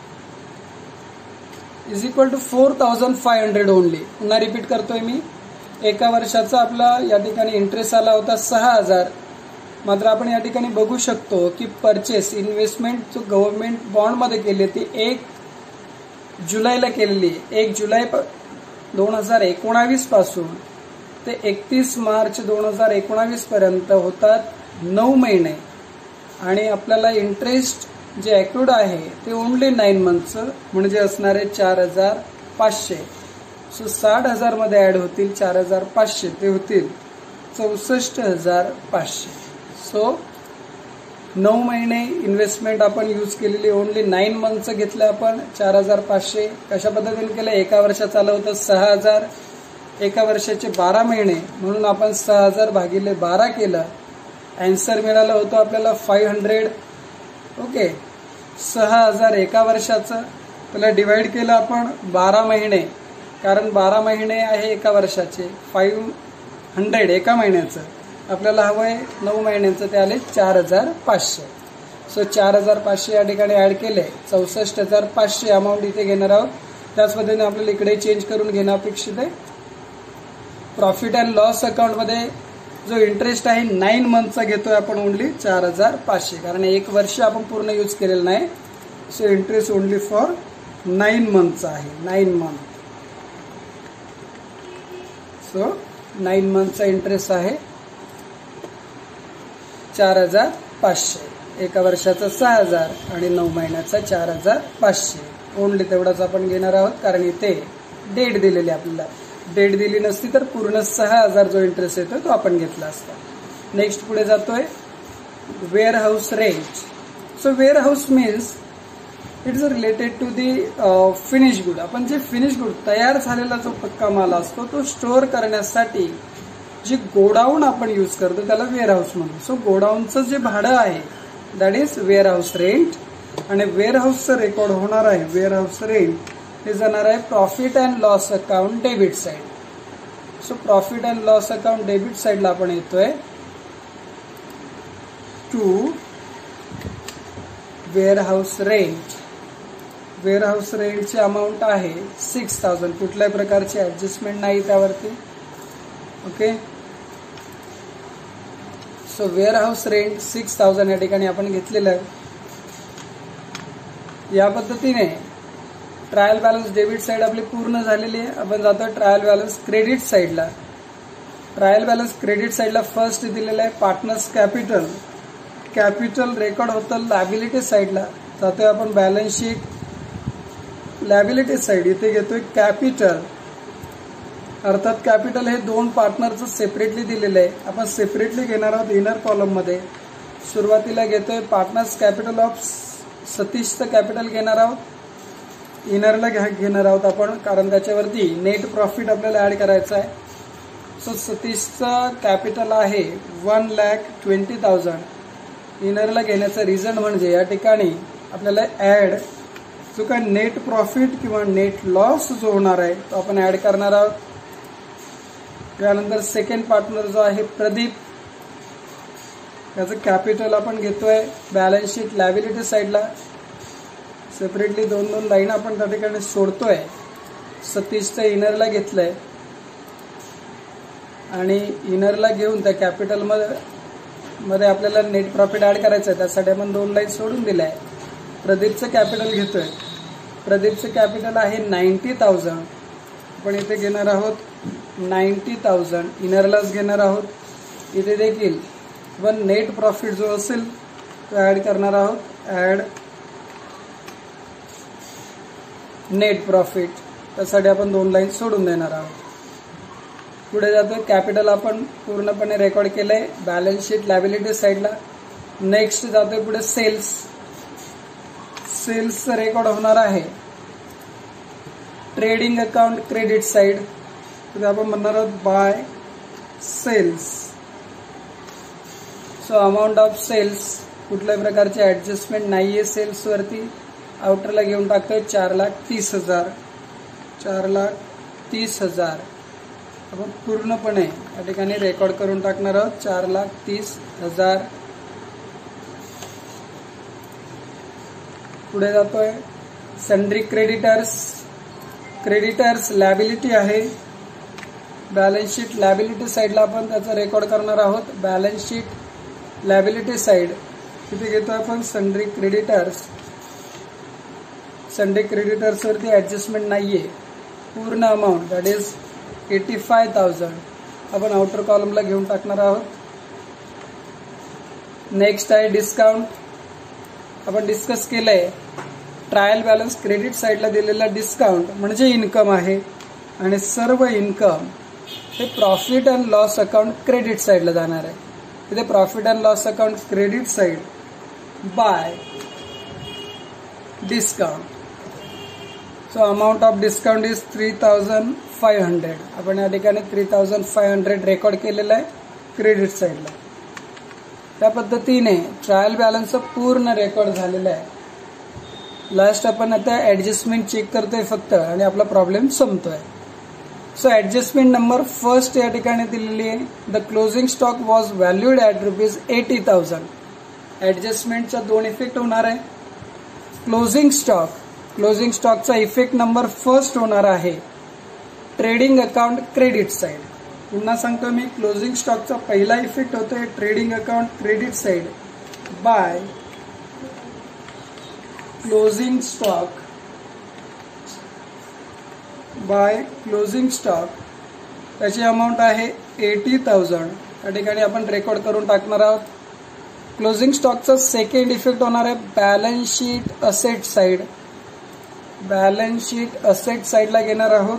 is equal to four thousand five hundred only. पुन्हा रिपीट करतोय मी. एका वर्षाचा आपला या ठिकाणी इंटरेस्ट आला होता सहा हजार. मात्र आपण या ठिकाणी बघू शकतो की परचेस इन्व्हेस्टमेंट जो गव्हर्नमेंट बॉन्डमध्ये केली ती एक जुलैला केलेली आहे. एक जुलै दोन हजार एकोणावीस पासून ते एकतीस मार्च दोन हजार एकोणावीस पर्यंत होतात नऊ महिने आणि आपल्याला इंटरेस्ट जे अॅक्रूड आहे ते ओनली नाईन मंथचं म्हणजे असणार आहे चार हजार पाचशे. सो साठ हजार मध्ये ऍड होतील चार हजार पाचशे, ते होतील चौसष्ट हजार पाचशे. सो नऊ महिने इन्व्हेस्टमेंट आपण यूज केलेली ओनली नाईन मंथचं घेतलं आपण चार हजार पाचशे. कशा पद्धतीने केलं. एका वर्षाचं आलं होतं सहा हजार, एका वर्षाचे बारा महिने म्हणून आपण सहा हजार भागिले बारा केलं. अँसर मिळालं होतं आपल्याला फाईव्ह हंड्रेड. ओके, सहा हजार एका वर्षाचं, त्याला डिवाइड केलं आपण बारा महिने, कारण बारा महिने आहे एका वर्षाचे. फाईव्ह हंड्रेड एका महिन्याचं, आपल्याला हवं आहे नऊ महिन्यांचं, ते आले चार हजार पाचशे. सो चार हजार पाचशे या ठिकाणी ॲड केले. चौसष्ट हजार पाचशे अमाऊंट इथे घेणार आहोत. त्याच पद्धतीने आपल्याला इकडे चेंज करून घेणं अपेक्षित आहे. प्रॉफिट अँड लॉस अकाउंटमध्ये जो इंटरेस्ट आहे नाईन मंथचा घेतोय आपण ओनली चार हजार पाचशे, कारण एक वर्ष आपण पूर्ण यूज केलेलं नाही. So interest only for nine मंथचा आहे. Nine month. सो नाईन मंथचा इंटरेस्ट आहे चार हजार पाचशे. एका वर्षाचा सहा हजार आणि नऊ महिन्याचा चार हजार पाचशे. ओनली तेवढाच आपण घेणार आहोत, कारण इथे डेट दिलेली आपल्याला. डेट दिली नसती तर पूर्ण सहा हजार जो इंटरेस्ट येतो तो आपण घेतला असता. नेक्स्ट पुढे जातोय warehouse rent. So warehouse means it is related to the finish good. आपण जे फिनिश गुड तयार झालेला जो पक्का माल असतो तो स्टोअर करण्यासाठी जे गोडाऊन आपण यूज करतो त्याला वेअर हाऊस म्हणतो. सो गोडाऊनचं जे भाडं आहे that is warehouse rent. आणि वेअर हाऊसचं रेकॉर्ड होणार आहे वेअर हाऊस रेंट हे जाणार आहे profit and loss account debit side. So profit and loss account debit साइडला आपण येतोय to warehouse rent. Warehouse रेंटची अमाऊंट आहे सिक्स थाउजंड. कुठल्याही प्रकारची ऍडजस्टमेंट नाही त्यावरती. Okay, so warehouse rent six thousand या ठिकाणी आपण घेतलेलं आहे. या पद्धतीने ट्रायल बॅलन्स डेबिट साईड आपली पूर्ण झालेली आहे. आपण जातो ट्रायल बॅलन्स क्रेडिट साईडला. ट्रायल बॅलन्स क्रेडिट साईडला फर्स्ट दिलेलं आहे पार्टनर्स कॅपिटल. कॅपिटल रेकॉर्ड होतं लायबिलिटी साईडला. जातोय आपण बॅलन्स शीट लायबिलिटी साईड. इथे घेतोय कॅपिटल. अर्थात कॅपिटल हे दोन पार्टनरचं सेपरेटली दिलेलं आहे. आपण सेपरेटली घेणार आहोत इनर कॉलम मध्ये. सुरुवातीला घेतोय पार्टनर्स कॅपिटल ऑफ सतीशचं कॅपिटल घेणार आहोत. इनरला घेणार आहोत आपण, कारण त्याच्यावरती नेट प्रॉफिट आपल्याला ऍड करायचं आहे. सो सतीशचं कॅपिटल आहे वन लॅक ट्वेंटी थाउजंड. इनरला घेण्याचं रिझन म्हणजे या ठिकाणी आपल्याला ऍड जो काय नेट प्रॉफिट किंवा नेट लॉस जो होणार आहे तो आपण ऍड करणार आहोत. त्यानंतर सेकंड पार्टनर जो आहे प्रदीप, त्याचं कॅपिटल आपण घेतोय बॅलन्स शीट लायबिलिटी साईडला. सेपरेटली दोन दोन लाईन आपण त्या ठिकाणी सोडतोय. सतीशचं इनरला घेतलंय आणि इनरला घेऊन त्या कॅपिटल मध्ये मध्ये आपल्याला नेट प्रॉफिट ऍड करायचं आहे. त्यासाठी आपण दोन लाईन सोडून दिल्या आहे. प्रदीपचं कॅपिटल घेतोय. प्रदीपचं कॅपिटल आहे नाईन्टी थाउजंड. आपण इथे घेणार आहोत नाईन्टी थाउजंड. इनरलाच घेणार आहोत. इथे देखील वन नेट प्रॉफिट जो असेल तो ऍड करणार आहोत. Add net profit. त्यासाठी आपण दोन लाईन सोडून देणार आहोत. पुढे जातोय कॅपिटल आपण पूर्णपणे रेकॉर्ड केलंय बॅलन्स शीट लायबिलिटी साईडला. नेक्स्ट जातोय पुढे सेल्स. सेल्सचं रेकॉर्ड होणार आहे ट्रेडिंग अकाउंट क्रेडिट साईड. तर आपण म्हणणार आहोत by sales. So amount of sales कुठल्याही प्रकारचे ऍडजस्टमेंट नाहीये सेल्स वरती. आउटरला घेऊन टाकतोय चार लाख तीस हजार. चार लाख तीस हजार आपण पूर्णपणे या ठिकाणी रेकॉर्ड करून टाकणार आहोत. चार लाख तीस हजार. पुढे जातोय सन्ड्री क्रेडिटर्स. क्रेडिटर्स लायबिलिटी आहे. बॅलन्स शीट लायबिलिटी साईडला आपण त्याचा रेकॉर्ड करणार आहोत. बॅलन्स शीट लायबिलिटी साईड तिथे घेतो आपण सन्ड्री क्रेडिटर्स. सन्ड्री क्रेडिटर्स वरती ऍडजस्टमेंट नाहीये. पूर्ण amount that is eighty five thousand आपण आउटर कॉलमला घेऊन टाकणार आहोत. नेक्स्ट आहे डिस्काउंट. आपण डिस्कस केलंय ट्रायल बॅलन्स क्रेडिट साईडला दिलेला डिस्काउंट म्हणजे इन्कम आहे आणि सर्व इन्कम हे profit and loss account credit साईडला जाणार आहे. इथे profit and loss account credit side by discount. So amount of discount is three thousand five hundred. आपण या ठिकाणी three thousand five hundred record केलेलं आहे क्रेडिट साईडला. त्या पद्धतीने ट्रायल बॅलन्सचं पूर्ण रेकॉर्ड झालेलं आहे. लास्ट आपण आता ऍडजस्टमेंट चेक करतोय फक्त आणि आपला प्रॉब्लेम संपतोय. सो ऍडजस्टमेंट नंबर फर्स्ट या ठिकाणी दिलेली आहे. The closing stock was valued at rupees eighty thousand. ऍडजस्टमेंटचा दोन इफेक्ट होणार आहे. क्लोजिंग स्टॉक क्लोजिंग स्टॉकचा इफेक्ट नंबर फर्स्ट होणार आहे ट्रेडिंग अकाउंट क्रेडिट साईड. पुन्हा सांगतो मी, क्लोजिंग स्टॉकचा पहिला इफेक्ट होतोय trading account credit side by closing stock by closing stock. त्याची अमाऊंट आहे एटी थाउजंड. त्या ठिकाणी आपण रेकॉर्ड करून टाकणार आहोत. क्लोजिंग स्टॉकचा सेकंड इफेक्ट होणार आहे balance sheet asset side. Balance sheet asset साईडला घेणार आहोत.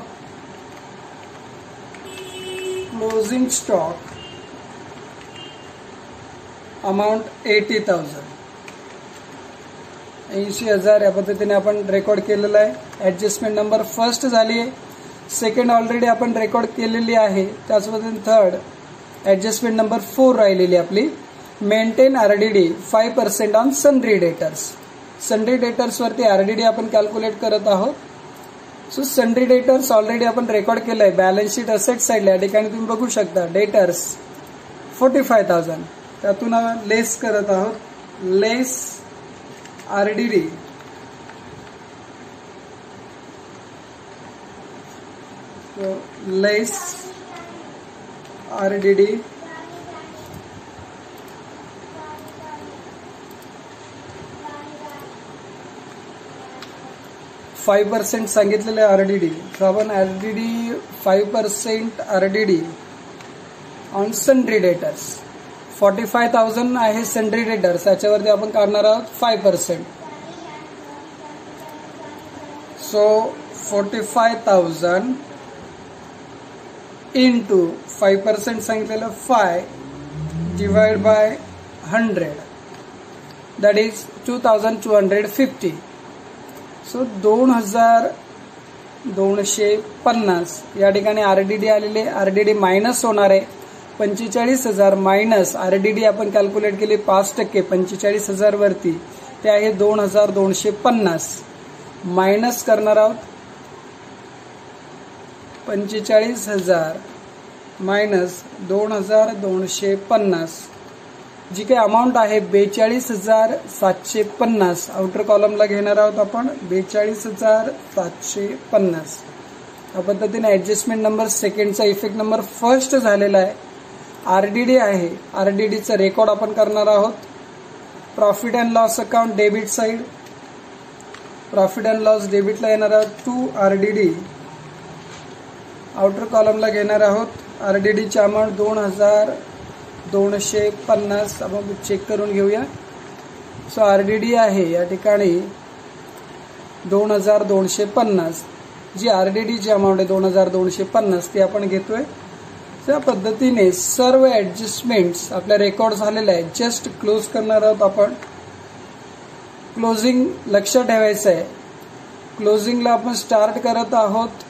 Closing stock amount eighty thousand. ऐंशी हजार या पद्धतीने आपण रेकॉर्ड केलेलं आहे. ऍडजस्टमेंट नंबर फर्स्ट झाली आहे. सेकंड ऑलरेडी आपण रेकॉर्ड केलेली आहे. त्याच पद्धतीने थर्ड ऍडजस्टमेंट नंबर फोर राहिलेली आपली maintain RDD five percent on sundry debtors. Sundry debtors वरती आरडीडी आपण कॅल्क्युलेट करत आहोत. सो सन्ड्री डेटर्स ऑलरेडी आपण रेकॉर्ड केलंय बॅलन्स शीट असेट साईडला. या ठिकाणी तुम्ही बघू शकता डेटर्स फोर्टी फाय थाउजंड. त्यातून लेस करत आहोत. Less RDD less RDD five percent सांगितलेले आर डी डी. सो आपण R D D five percent R D D on sundry debtors forty five thousand आहे सन्ड्री डेटर्स, त्याच्यावरती आपण काढणार आहोत five percent. So forty five thousand into five percent सांगितलेलं five divide by hundred, that is two thousand two hundred fifty. So दोन हजार दोनशे पन्नास या ठिकाणी आरडीडी आलेले. आरडीडी मायनस होणार आहे. पंचेचाळीस हजार मायनस आरडीडी आपण कॅल्क्युलेट केली पाच टक्के पंचेचाळीस हजार वरती, ते आहे दोन हजार दोनशे पन्नास. मायनस करणार आहोत पंचेचाळीस हजार मायनस दोन हजार दोनशे पन्नास, जी काही अमाऊंट आहे बेचाळीस हजार सातशे पन्नास. आउटर कॉलमला घेणार आहोत आपण बेचाळीस हजार सातशे पन्नास. या पद्धतीने ऍडजस्टमेंट नंबर सेकंडचा इफेक्ट नंबर फर्स्ट झालेला आहे. आरडीडी आहे, आरडीडीचा रेकॉर्ड आपण करणार आहोत. Profit and loss account debit side, profit and loss डेबिटला येणार आहोत टू आरडीडी. आउटर कॉलमला घेणार आहोत आरडीडीची अमाऊंट दोन हजार दोनशे पन्नास. आपण चेक करून घेऊया. सो आरडीडी आहे या ठिकाणी दोन हजार दोनशे पन्नास, जी आरडीडीची अमाऊंट आहे दोन हजार दोनशे पन्नास ती आपण घेतोय. त्या पद्धतीने सर्व ऍडजस्टमेंट्स आपल्या रेकॉर्ड झालेल्या आहेत. जस्ट क्लोज करणार आहोत आपण. क्लोजिंग लक्ष ठेवायचं आहे. क्लोजिंगला आपण स्टार्ट करत आहोत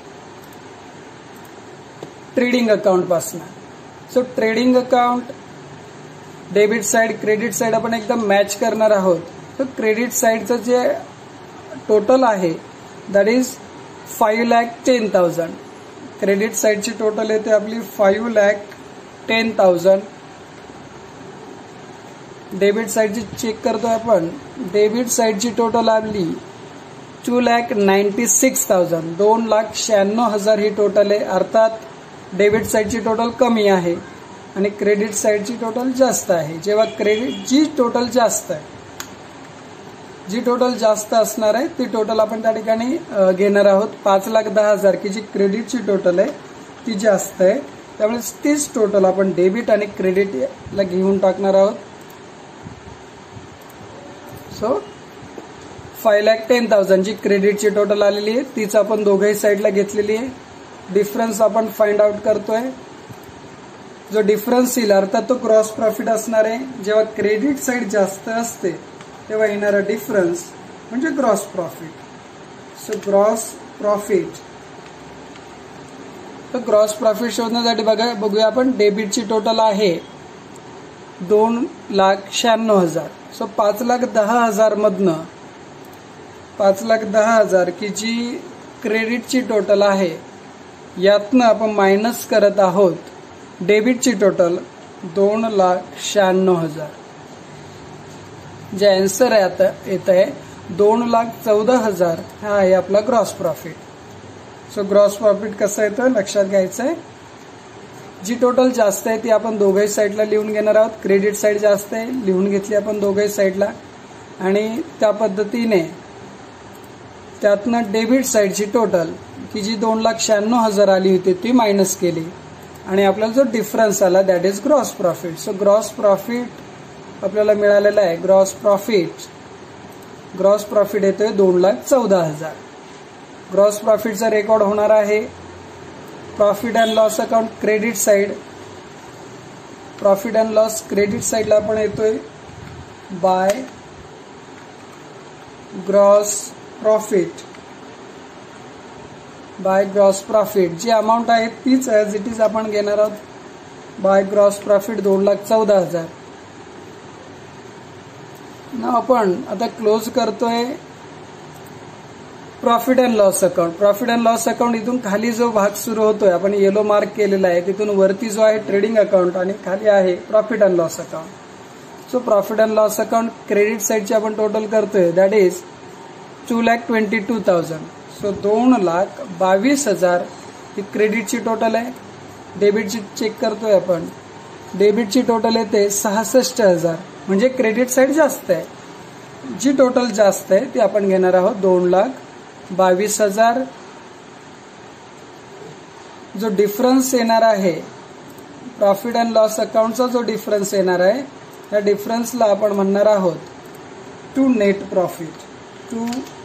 ट्रेडिंग अकाउंट पासून. So trading account debit side credit side आपण एकदम मॅच करणार आहोत. तर क्रेडिट साइडचं जे टोटल आहे that is five lakh ten thousand. Credit साइडची टोटल येते आपली five lakh ten thousand. Debit साइडची चेक करतोय आपण. डेबिट साइडची टोटल आपली two lakh ninety six thousand, दोन लाख शहाण्णव हजार ही टोटल आहे. अर्थात डेबिट साइडची टोटल कमी आहे आणि क्रेडिट साइडची टोटल जास्त आहे. जेव्हा क्रेडिट जी टोटल जास्त आहे, जी टोटल जास्त असणार आहे ती टोटल आपण त्या ठिकाणी घेणार आहोत. पाच लाख दहा हजार की जी क्रेडिटची टोटल आहे ती जास्त आहे, त्यामुळे तीच टोटल आपण डेबिट आणि क्रेडिटला घेऊन टाकणार आहोत. So five lakh ten thousand जी क्रेडिटची टोटल आलेली आहे तीच आपण दोघही साईडला घेतलेली आहे. डिफरन्स आपण फाइंड आउट करतोय. जो डिफरन्स येईल अर्थात तो क्रॉस प्रॉफिट असणार आहे. जेव्हा क्रेडिट साइड जास्त असते तेव्हा येणारा डिफरन्स म्हणजे gross profit. So gross profit, तर ग्रॉस प्रॉफिट शोधण्यासाठी बघा बघूया आपण. डेबिटची टोटल आहे दोन लाख शहाण्णव हजार. सो पाच लाख दहा हजार मधनं पाच लाख दहा हजार की जी क्रेडिटची टोटल आहे यातनं आपण मायनस करत आहोत डेबिटची टोटल दोन लाख शहाण्णव हजार. जे आन्सर आहे आता येत आहे दोन लाख चौदा हजार हा आहे आपला gross profit. So gross profit कसं येतं लक्षात घ्यायचं आहे. जी टोटल जास्त आहे ती आपण दोघही साईडला लिहून घेणार आहोत. क्रेडिट साईड जास्त आहे लिहून घेतली आपण दोघही साईडला आणि त्या पद्धतीने त्यातनं डेबिट साईडची टोटल की जी दोन लाख शहाण्णव हजार आली होती ती मायनस केली आणि आपल्याला जो डिफरन्स आला that is gross profit. So gross profit आपल्याला मिळालेला आहे. ग्रॉस प्रॉफिट ग्रॉस प्रॉफिट येतोय दोन लाख चौदा हजार. ग्रॉस प्रॉफिटचा रेकॉर्ड होणार आहे profit and loss account credit side. Profit and loss credit साइडला आपण येतोय by gross profit. By gross profit जी अमाऊंट आहे तीच ॲज इट इज आपण घेणार आहोत बाय ग्रॉस प्रॉफिट दोन लाख चौदा हजार. ना आपण आता क्लोज करतोय profit and loss account. Profit and loss account इथून खाली जो भाग सुरू होतोय आपण येलो मार्क केलेला आहे तिथून वरती जो आहे ट्रेडिंग अकाउंट आणि खाली आहे profit and loss account. So profit and loss account credit साइडची आपण टोटल करतोय that is two lakh twenty two thousand. So दोन लाख बावीस हजार ही क्रेडिटची टोटल आहे. डेबिटची चेक करतोय आपण. डेबिटची टोटल येते सहासष्ट हजार म्हणजे क्रेडिट साइड जास्त आहे. जी टोटल जास्त आहे ती आपण घेणार आहोत दोन लाख बावीस हजार. जो डिफरन्स येणार आहे प्रॉफिट अँड लॉस अकाउंटचा जो डिफरन्स येणार आहे या डिफरन्सला आपण म्हणणार आहोत to net profit. To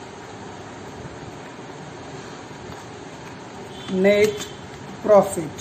net profit.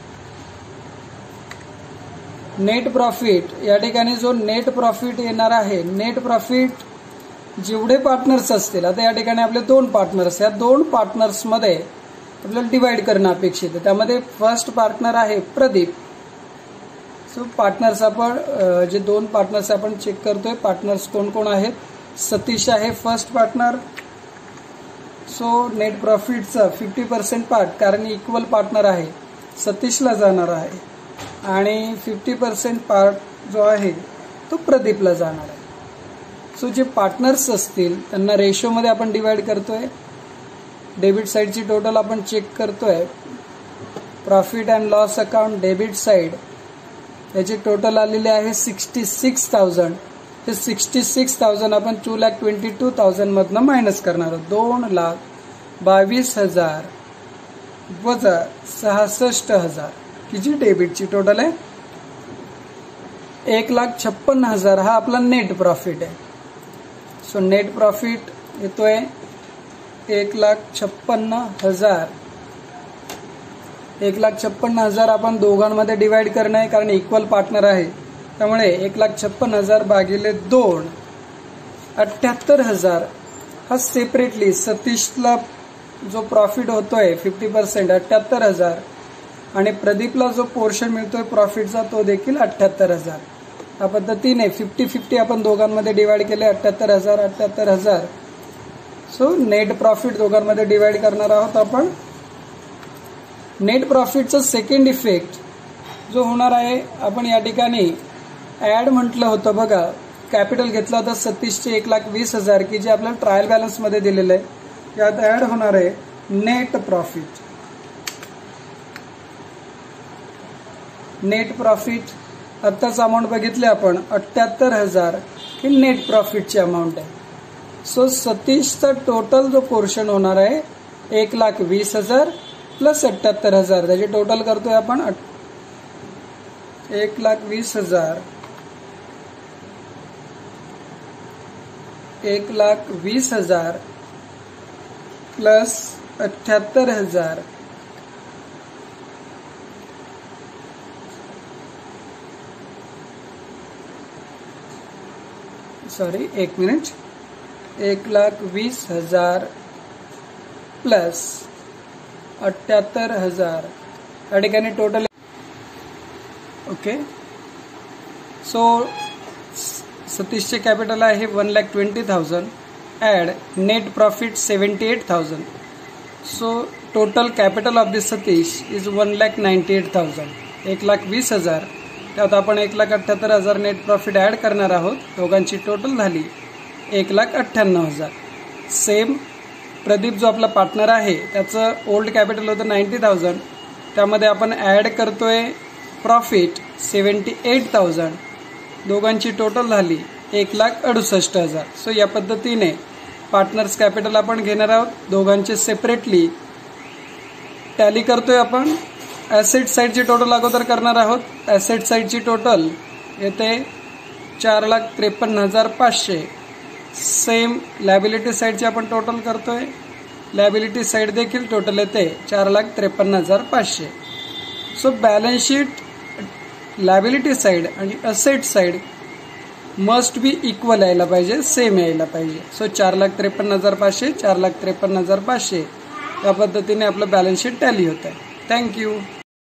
Net profit या ठिकाणी जो नेट प्रॉफिट येणार आहे, नेट प्रॉफिट जेवढे पार्टनर्स असतील, आता या ठिकाणी आपले दोन पार्टनर्स, या दोन पार्टनर्समध्ये आपल्याला डिवाइड करणं अपेक्षित आहे. त्यामध्ये फर्स्ट पार्टनर आहे प्रदीप. सो पार्टनर्स आपण जे दोन प्रॉफिट्स आपण चेक करतोय, पार्टनर्स कोण कोण आहेत. सतीश आहे फर्स्ट पार्टनर. सो नेट प्रॉफिटचा फिफ्टी पर्सेंट पार्ट, कारण इक्वल पार्टनर आहे, सतीशला जाणार आहे आणि फिफ्टी पर्सेंट पार्ट जो आहे तो प्रदीपला जाणार आहे. सो जे पार्टनर्स असतील त्यांना रेशोमध्ये आपण डिवाइड करतोय. डेबिट साइडची टोटल आपण चेक करतोय. Profit and loss account debit side याची टोटल आलेली आहे सिक्स्टी सिक्स थाउजंड. हे सिक्स्टी सिक्स थाउजंड आपण two lakh twenty two thousand मधनं मायनस करणार आहोत. दोन लाख बावीस हजार वजा सहासष्ट हजार ही जी डेबिटची टोटल आहे. एक लाख छप्पन्न हजार हा आपला नेट प्रॉफिट आहे. सो नेट प्रॉफिट येतोय एक लाख छप्पन्न हजार. एक लाख छप्पन्न हजार आपण दोघांमध्ये डिवाइड करणं आहे, कारण इक्वल पार्टनर आहे. त्यामुळे एक लाख छप्पन्न हजार भागिले दोन, अठ्ठ्याहत्तर हजार हा सेपरेटली सतीशला जो प्रॉफिट होतोय फिफ्टी पर्सेंट अठ्ठ्याहत्तर हजार, आणि प्रदीपला जो पोर्शन मिळतोय प्रॉफिटचा तो देखील अठ्ठ्याहत्तर हजार. या पद्धतीने फिफ्टी फिफ्टी आपण दोघांमध्ये डिवाइड केले. अठ्ठ्याहत्तर हजार अठ्ठ्याहत्तर हजार. सो नेट प्रॉफिट दोघांमध्ये डिवाइड करणार आहोत आपण. नेट प्रॉफिटचा सेकंड इफेक्ट जो होणार आहे, आपण या ठिकाणी ऍड म्हटलं होतं बघा, कॅपिटल घेतला होता सतीशचे एक लाख वीस हजार की जे आपल्याला ट्रायल बॅलन्स मध्ये दिलेलं आहे. यात ऍड होणार आहे नेट प्रॉफिट. नेट प्रॉफिट आत्ताच अमाऊंट बघितले आपण अठ्ठ्याहत्तर हजार ही नेट प्रॉफिटची अमाऊंट आहे. सो सतीशचा टोटल जो पोर्शन होणार आहे एक लाख वीस हजार प्लस अठ्ठ्याहत्तर हजार, त्याची टोटल करतोय आपण एक लाख वीस हजार एक लाख वीस हजार प्लस अठ्ठ्याहत्तर हजार सॉरी एक मिनिट एक लाख वीस हजार प्लस अठ्ठ्याहत्तर हजार या ठिकाणी टोटल. ओके. सो सतीशचे कॅपिटल आहे one lakh twenty thousand add net profit seventy eight thousand. So total capital of this Satish is one lakh ninety eight thousand. एक लाख वीस हजार त्यात आपण एक लाख अठ्ठ्याहत्तर हजार नेट प्रॉफिट ॲड करणार आहोत. दोघांची टोटल झाली एक लाख अठ्ठ्याण्णव हजार. सेम प्रदीप जो आपला पार्टनर आहे त्याचं ओल्ड कॅपिटल होतं नाईन्टी थाउजंड, त्यामध्ये आपण ॲड करतोय प्रॉफिट सेवन्टी एट थाउजंड. दोघांची टोटल झाली एक लाख अडुसष्ट हजार. सो या पद्धतीने पार्टनर्स कॅपिटल आपण घेणार आहोत. दोघांचे सेपरेटली टॅली करतोय आपण. ॲसेट साईडची टोटल अगोदर करणार आहोत. ॲसेट साईडची टोटल येते चार लाख त्रेपन्न हजार पाचशे. सेम लॅबिलिटी साईडची आपण टोटल करतोय. लॅबिलिटी साईड देखील टोटल येते चार लाख त्रेपन्न हजार पाचशे. So balance sheet liability side आणि asset side must be equal यायला पाहिजे, सेम यायला पाहिजे. सो चार लाख त्रेपन्न हजार पाचशे चार लाख त्रेपन्न हजार पाचशे या पद्धतीने आपलं बॅलन्स शीट टॅली होत आहे. थँक्यू.